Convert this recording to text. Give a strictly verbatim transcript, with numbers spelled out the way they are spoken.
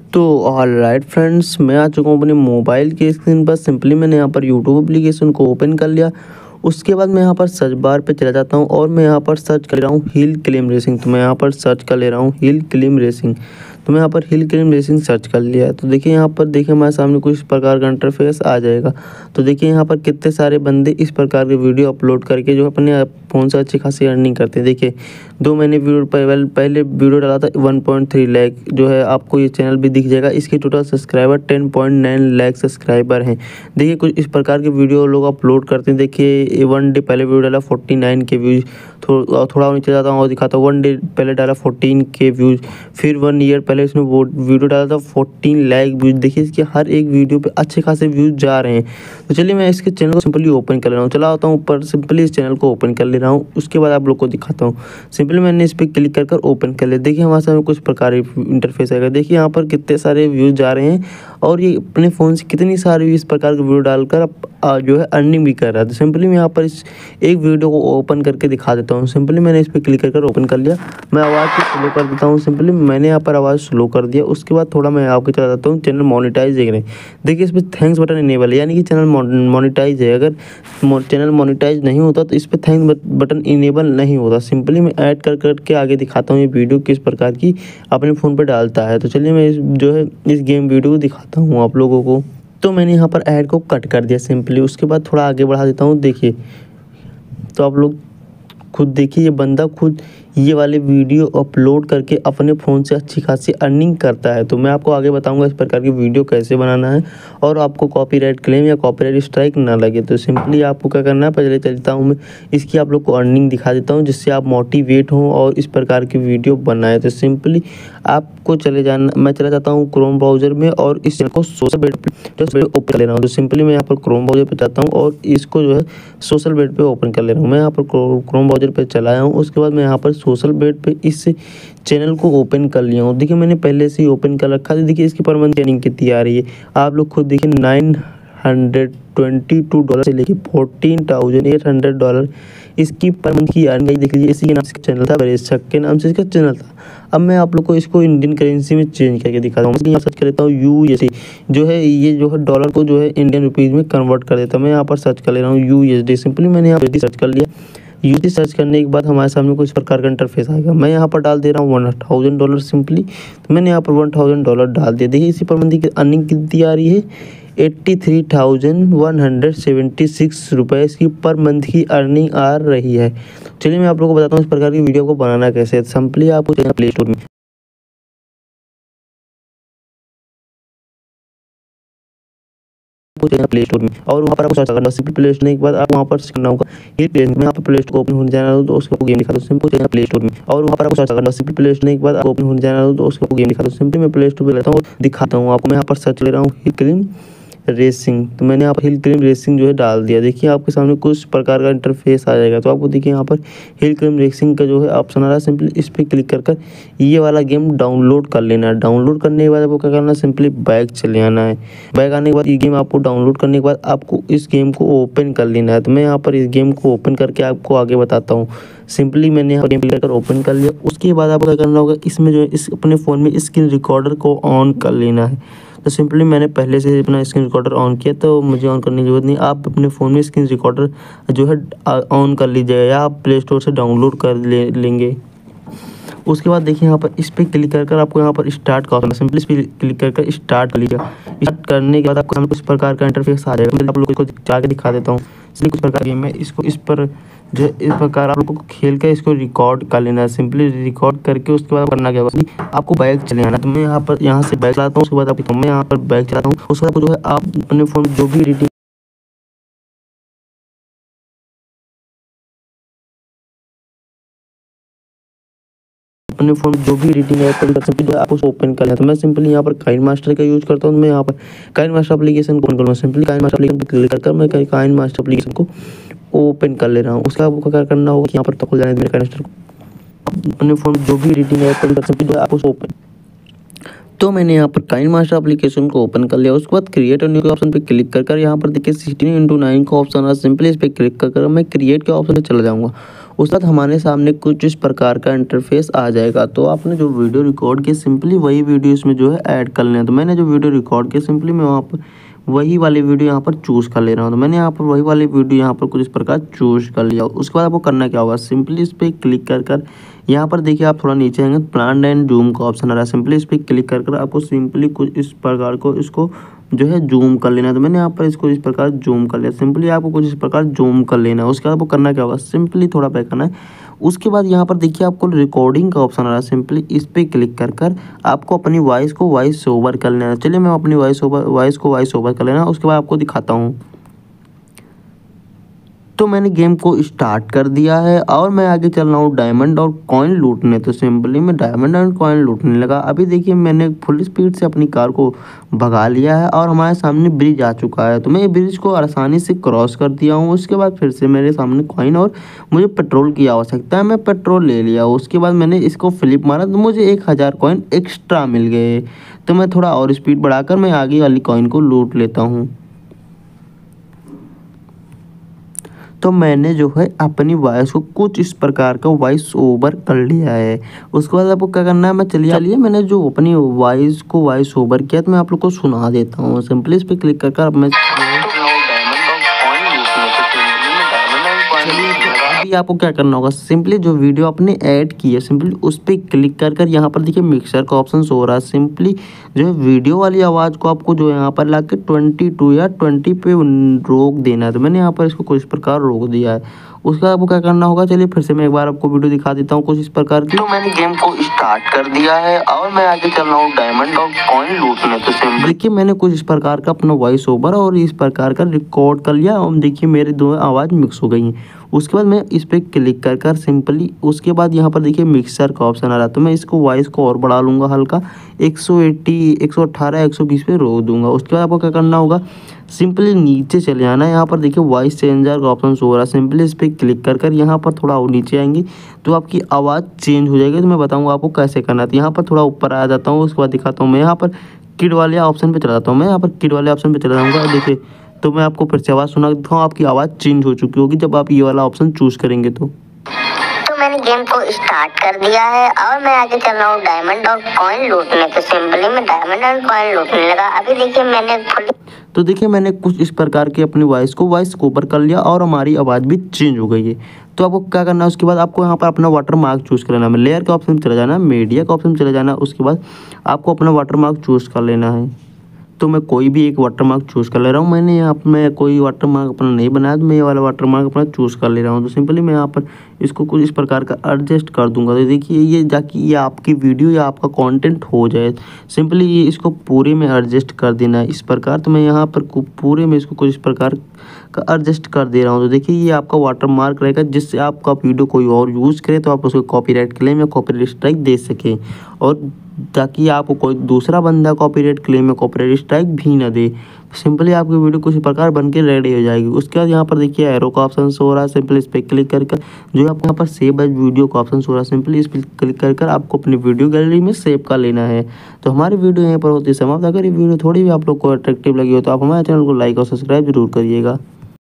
तो alright friends, मैं आ चुका हूँ अपने मोबाइल की स्क्रीन पर। सिंपली मैंने यहाँ पर यूट्यूब एप्लीकेशन को ओपन कर लिया। उसके बाद मैं यहाँ पर सर्च बार पे चला जाता हूँ और मैं यहाँ पर सर्च कर रहा हूँ हिल क्लाइंब रेसिंग। तो मैं यहाँ पर सर्च कर ले रहा हूँ हिल क्लाइंब रेसिंग। तो मैं यहाँ पर हिल क्लाइंब रेसिंग सर्च कर लिया। तो देखिए यहाँ पर देखिए हमारे सामने कुछ प्रकार का इंटरफेस आ जाएगा। तो देखिए यहाँ पर कितने सारे बंदे इस प्रकार के वीडियो अपलोड करके जो अपने फ़ोन से अच्छी खासी अर्निंग करते हैं। देखिए दो मैंने वीडियो पहले पहले वीडियो डाला था वन पॉइंट थ्री लाख जो है, आपको ये चैनल भी दिख जाएगा। इसके total subscriber ten point nine lakh subscriber हैं। देखिए कुछ इस प्रकार के वीडियो लोग अपलोड करते हैं। देखिए वन डे पहले वीडियो डाला फोर्टी नाइन के व्यूज़, थोड़ा थोड़ा नीचे जाता हूँ और दिखाता हूँ। वन डे पहले डाला फोर्टीन के व्यूज़, फिर वन ईयर पहले इसमें वो वीडियो डाला था फोर्टीन लाख व्यूज़। देखिए इसके हर एक वीडियो पे अच्छे खासे व्यूज़ जा रहे हैं। तो चलिए मैं इसके चैनल को सिंपली ओपन कर ले रहा हूँ। चला आता हूँ ऊपर, सिंपली इस चैनल को ओपन कर ले रहा हूँ। उसके बाद आप लोग को दिखाता हूँ। सिंपली मैंने इस पर क्लिक कर कर ओपन कर लिया। देखिए हमारे सामने कुछ प्रकार इंटरफेस आएगा। देखिए यहाँ पर कितने सारे व्यूज़ जा रहे हैं और ये अपने फ़ोन से कितनी सारी इस प्रकार के वीडियो डालकर अब जो है अर्निंग भी कर रहा है। तो सिंपली मैं यहाँ पर इस एक वीडियो को ओपन करके दिखा देता हूँ। सिंपली मैंने इस पर क्लिक कर कर ओपन कर लिया। मैं आवाज़ को स्लो कर देता हूँ। सिंपली मैंने यहाँ पर आवाज़ स्लो कर दिया। उसके बाद थोड़ा मैं आपको चला जाता हूँ चैनल मोनेटाइज देख रहे हैं। देखिए इस पर थैंक्स बटन इनेबल है, यानी कि चैनल मोनेटाइज है। अगर चैनल मोनेटाइज नहीं होता तो इस पर थैंक्स बटन इनेबल नहीं होता। सिंपली मैं ऐड कर करके आगे दिखाता हूँ ये वीडियो किस प्रकार की अपने फ़ोन पर डालता है। तो चलिए मैं इस जो है इस गेम वीडियो को दिखाता हूँ आप लोगों को। तो मैंने यहाँ पर ऐड को कट कर दिया सिंपली। उसके बाद थोड़ा आगे बढ़ा देता हूँ। देखिए तो आप लोग खुद देखिए, ये बंदा खुद ये वाले वीडियो अपलोड करके अपने फ़ोन से अच्छी खासी अर्निंग करता है। तो मैं आपको आगे बताऊंगा इस प्रकार की वीडियो कैसे बनाना है और आपको कॉपीराइट क्लेम या कॉपीराइट स्ट्राइक ना लगे। तो सिंपली आपको क्या करना है, पहले चलता हूँ मैं इसकी आप लोग को अर्निंग दिखा देता हूँ जिससे आप मोटिवेट हों और इस प्रकार की वीडियो बनाएं। तो सिंपली आपको चले जाना, मैं चला जाता हूँ क्रोम ब्राउज़र में और इस चैनल को सोशल बेड पर ओपन कर ले रहा हूँ। तो सिंपली मैं यहाँ पर क्रोम ब्राउज़र पर जाता हूँ और इसको जो है सोशल बेड पर ओपन कर ले रहा हूँ। मैं यहाँ पर क्रोम ब्राउज़र पर चलाया हूँ। उसके बाद मैं यहाँ पर सोशल बेड पे इस चैनल को ओपन कर लिया हूँ। देखिए मैंने पहले से ही ओपन कर रखा था। देखिए इसकी पर मंथ अर्निंग कितनी आ रही है आप लोग खुद देखिए, nine hundred twenty two dollar से लेके fourteen thousand eight hundred dollar इसकी पर मंथ की अर्निंग देख लीजिए। इसी के नाम से चैनल था, बरेशक के नाम से इसका चैनल था। अब मैं आप लोग को इसको इंडियन करेंसी में चेंज करके दिखाता हूँ। इसलिए यहाँ सर्च कर लेता हूँ यू एस डी, जो है ये जो है डॉलर को जो है इंडियन रुपीज़ में कन्वर्ट कर देता हूँ। मैं यहाँ पर सर्च कर ले रहा हूँ यू एस डी। सिंपली मैंने यहाँ पर सर्च कर लिया। यूटी सर्च करने के बाद हमारे सामने कुछ प्रकार का इंटरफेस आएगा। मैं यहाँ पर डाल दे रहा हूँ वन थाउजेंड डॉलर सिंपली। तो मैंने यहाँ पर वन थाउजेंड डॉलर डाल दिया। देखिए इसी पर मंथ की अर्निंग कितनी आ रही है, eighty three thousand one hundred seventy six रुपये इसकी पर मंथ की अर्निंग आ रही है। चलिए मैं आप लोगों को बताता हूँ इस प्रकार की वीडियो को बनाना कैसे है। सिंपली आपको प्ले स्टोर में प्ले स्टोर में और वहाँ पर आपको सर्च करना। सिंपली प्ले स्टोर के बाद आप वहाँ पर करना होगा ये प्ले में, यहाँ पर प्ले स्टोर को ओपन होने जाना हो तो उसको गेम दिखा दो। सिंपल प्ले स्टोर में और वहाँ पर आपको सर्च करना। सिंपली प्ले स्टोर के बाद ओपन होने जाना हो तो उसको गेम दिखा दो। सिंपली मैं प्ले स्टोर पर लेता हूँ, दिखाता हूँ आपको। मैं यहाँ पर सर्च ले रहा हूँ हिल क्लाइंब रेसिंग। तो मैंने यहाँ पर हिल क्लाइंब रेसिंग जो है डाल दिया। देखिए आपके सामने कुछ प्रकार का इंटरफेस आ जाएगा। तो आपको देखिए यहाँ पर हिल क्लाइंब रेसिंग का जो है ऑप्शन आ रहा है। सिंपली इस पर क्लिक कर कर ये वाला गेम डाउनलोड कर लेना है। डाउनलोड करने के बाद आपको क्या करना है, सिंपली बैक चले आना है। बैक आने के बाद ये गेम आपको डाउनलोड करने के बाद आपको इस गेम को ओपन कर लेना है। तो मैं यहाँ पर इस गेम को ओपन करके आपको आगे बताता हूँ। सिंपली मैंने यहाँ गेम क्लिक कर ओपन कर लिया। उसके बाद आपको क्या करना होगा, इसमें जो है इस अपने फ़ोन में स्क्रीन रिकॉर्डर को ऑन कर लेना है। तो सिंपली मैंने पहले से अपना स्क्रीन रिकॉर्डर ऑन किया तो मुझे ऑन करने की ज़रूरत नहीं। आप अपने फ़ोन में स्क्रीन रिकॉर्डर जो है ऑन कर लीजिएगा या आप प्ले स्टोर से डाउनलोड कर ले लेंगे। उसके बाद देखिए यहाँ पर इस पर क्लिक कर कर आपको यहाँ पर स्टार्ट का ऑप्शन है। सिंपली इस पर क्लिक कर कर स्टार्ट कर लीजिएगा। स्टार्ट करने के बाद आपको कुछ प्रकार का इंटरफेस आ जाएगा। मैं आप लोगों को जाके दिखा देता हूँ। इसलिए कुछ प्रकार गेम है, इसको इस पर जो इस प्रकार आप लोगों को खेल कर इसको रिकॉर्ड कर लेना है। सिंपली रिकॉर्ड करके उसके बाद करना क्या होगा, आपको बैक चले आना। तो मैं यहाँ पर यहाँ से बैक चलाता हूँ। उसके बाद आपको मैं यहाँ पर बैक चलाता हूँ। उसके बाद जो है आप अपने फ़ोन जो भी एडिटिंग अपने फ़ोन जो भी एडिटिंग ऐप कर सकते हैं आप उसको ओपन कर लें। तो मैं सिंपली यहाँ पर काइन मास्टर का यूज़ करता हूँ। मैं यहाँ पर काइन मास्टर एप्लीकेशन को ओपन करूँगा। सिंपली काइन मास्टर एप्लीकेशन पर क्लिक कर मैं काइन मास्टर एप्लीकेशन को ओपन कर ले रहा हूँ। उसका आपको क्या करना होगा, यहाँ पर तो खुल जाने मेरे काइन मास्टर को अपने फ़ोन जो भी एडिटिंग ऐप कर सकते हैं आप उसको ओपन। तो मैंने यहाँ पर काइन मास्टर एप्लीकेशन को ओपन कर लिया। उसके बाद क्रिएट न्यू के ऑप्शन पे क्लिक कर कर यहाँ पर देखिए सिक्सटीन इंटू नाइन का ऑप्शन है। सिंपली इस पर क्लिक कर कर मैं क्रिएट के ऑप्शन पे चला जाऊँगा। उसके बाद हमारे सामने कुछ इस प्रकार का इंटरफेस आ जाएगा। तो आपने जो वीडियो रिकॉर्ड की सिंपली वही वीडियो इसमें जो है ऐड कर लेना। तो मैंने जो वीडियो रिकॉर्ड की सिंपली मैं वहाँ पर वही वाली वीडियो यहाँ पर चूज़ कर ले रहा हूँ। तो मैंने यहाँ पर वही वाली वीडियो यहाँ पर कुछ इस प्रकार चूज़ कर लिया। उसके बाद आपको करना क्या होगा, सिंपली इस पर क्लिक कर कर यहाँ पर देखिए आप थोड़ा नीचे आएंगे प्लान एंड जूम का ऑप्शन आ रहा है। सिंपली इस पर क्लिक कर कर आपको सिंपली कुछ इस प्रकार को इसको जो है जूम कर लेना। तो मैंने यहाँ पर इसको इस प्रकार जूम कर लिया। सिंपली आपको कुछ इस प्रकार जूम कर लेना है। उसके बाद आपको करना क्या होगा, सिंपली थोड़ा बैक करना है। उसके बाद यहाँ पर देखिए आपको रिकॉर्डिंग का ऑप्शन आ रहा है। सिंपली इस पर क्लिक कर कर आपको अपनी वॉइस को वॉइस ओवर कर लेना है। चलिए मैं अपनी वॉइस ओवर वॉइस को वॉइस ओवर कर लेना। उसके बाद आपको दिखाता हूँ। तो मैंने गेम को स्टार्ट कर दिया है और मैं आगे चल रहा हूँ डायमंड और कॉइन लूटने। तो सिंपली मैं डायमंड और कॉइन लूटने लगा। अभी देखिए मैंने फुल स्पीड से अपनी कार को भगा लिया है और हमारे सामने ब्रिज आ चुका है। तो मैं ये ब्रिज को आसानी से क्रॉस कर दिया हूँ। उसके बाद फिर से मेरे सामने कॉइन और मुझे पेट्रोल की आवश्यकता है। मैं पेट्रोल ले लिया। उसके बाद मैंने इसको फ्लिप मारा तो मुझे एक हज़ार कॉइन एक्स्ट्रा मिल गए। तो मैं थोड़ा और स्पीड बढ़ाकर मैं आगे वाली कॉइन को लूट लेता हूँ। तो मैंने जो है अपनी वॉइस को कुछ इस प्रकार का वॉइस ओवर कर लिया है। उसके बाद आपको क्या करना है, मैं चलिए चलिए मैंने जो अपनी वॉइस को वॉइस ओवर किया तो मैं आप लोग को सुना देता हूँ। सिंपली इस पर क्लिक कर कर मैं अभी आपको क्या करना होगा, सिंपली जो वीडियो आपने ऐड की है सिंपली उस पर क्लिक कर कर यहाँ पर देखिए मिक्सर का ऑप्शन हो रहा है। सिंपली जो है वीडियो वाली आवाज़ को आपको जो यहाँ पर ला के ट्वेंटी टू या ट्वेंटी पे रोक देना है। तो मैंने यहाँ पर इसको कुछ प्रकार रोक दिया है। उसके बाद आपको क्या करना होगा, चलिए फिर से मैं एक बार आपको वीडियो दिखा देता हूँ कुछ इस प्रकार की। तो मैंने गेम को स्टार्ट कर दिया है और मैं आगे चल रहा हूँ डायमंड और कॉइन लूटने। तो सिंपली देखिए मैंने कुछ इस प्रकार का अपना वॉइस ओवर और इस प्रकार का रिकॉर्ड कर लिया और देखिए मेरे दो आवाज़ मिक्स हो गई हैं। उसके बाद मैं इस पर क्लिक कर कर सिंपली उसके बाद यहाँ पर देखिए मिक्सर का ऑप्शन आ रहा है। तो मैं इसको वॉइस को और बढ़ा लूँगा हल्का एक सौ अस्सी एक सौ अठारह एक सौ बीस पे रोक दूंगा। उसके बाद आपको क्या करना होगा, सिंपली नीचे चले जाना है। यहाँ पर देखिए वॉइस चेंजर का ऑप्शन हो रहा है। सिंपली इस पर क्लिक कर कर यहाँ पर थोड़ा और नीचे आएंगे तो आपकी आवाज़ चेंज हो जाएगी। तो मैं बताऊँगा आपको कैसे करना है। तो यहाँ पर थोड़ा ऊपर आ जाता हूँ। उसके बाद दिखाता हूँ मैं यहाँ पर किड वाले ऑप्शन पर चला जाता हूँ। मैं यहाँ पर किड वाले ऑप्शन पर चला जाऊँगा। देखिए तो मैं आपको फिर से आवाज़ सुना देता हूँ। आपकी आवाज़ चेंज हो चुकी होगी जब आप ये वाला ऑप्शन चूज़ करेंगे। तो तो मैंने गेम को स्टार्ट कर दिया है और मैं आगे चल रहा हूँ डायमंड और कॉइन लूटने। तो सिंपली मैं डायमंड और कॉइन लूटने लगा। अभी देखिए मैंने फुल तो देखिए मैंने कुछ इस प्रकार की अपनी वॉइस को वॉइस ओवर कर लिया और हमारी आवाज़ भी चेंज हो गई है। तो आपको क्या करना है, उसके बाद आपको यहाँ पर अपना वाटर मार्क चूज़ कर लेना है। लेयर के ऑप्शन में चला जाना है, मीडिया के ऑप्शन में चले जाना है। उसके बाद आपको अपना वाटर मार्क चूज़ कर लेना है। तो मैं कोई भी एक वाटर मार्क चूज़ कर ले रहा हूँ। मैंने यहाँ पर मैं कोई वाटर मार्क अपना नहीं बनाया तो मैं ये वाला वाटर मार्क अपना चूज़ कर ले रहा हूँ। तो सिंपली मैं यहाँ पर इसको कुछ इस प्रकार का एडजस्ट कर दूंगा। तो देखिए ये जाके ये आपकी वीडियो या आपका कंटेंट हो जाए। सिंपली ये इसको पूरे में एडजस्ट कर देना है इस प्रकार। तो मैं यहाँ पर पूरे में इसको कुछ इस प्रकार का एडजस्ट कर दे रहा हूँ। तो देखिए ये आपका वाटर मार्क रहेगा जिससे आपका वीडियो कोई और यूज़ करे तो आप उसको कॉपीराइट क्लेम या कॉपीराइट स्ट्राइक दे सकें और ताकि आपको कोई दूसरा बंदा कॉपीराइट क्लेम या कॉपीराइट स्ट्राइक भी ना दे। सिंपली आपकी वीडियो कुछ प्रकार बन के रेडी हो जाएगी। उसके बाद यहाँ पर देखिए एरो का ऑप्शन हो रहा है। सिंपली इस पर क्लिक कर कर जो आपको यहाँ पर सेव एज वीडियो का ऑप्शन हो रहा है। सिंपली इस पर क्लिक कर कर आपको अपनी वीडियो गैलरी में सेव कर लेना है। तो हमारी वीडियो यहाँ पर होती है समाप्त। अगर ये वीडियो थोड़ी भी आप लोग को अट्रैक्टिव लगी हो तो आप हमारे चैनल को लाइक और सब्सक्राइब जरूर करिएगा।